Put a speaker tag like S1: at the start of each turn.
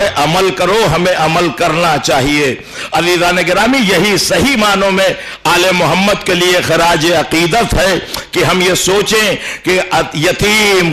S1: अमल करो, हमें अमल करना चाहिए। अज़ीज़ान गिरामी, यही सही मानों में आले मोहम्मद के लिए खराज अकीदत है कि हम ये सोचें कि यतीम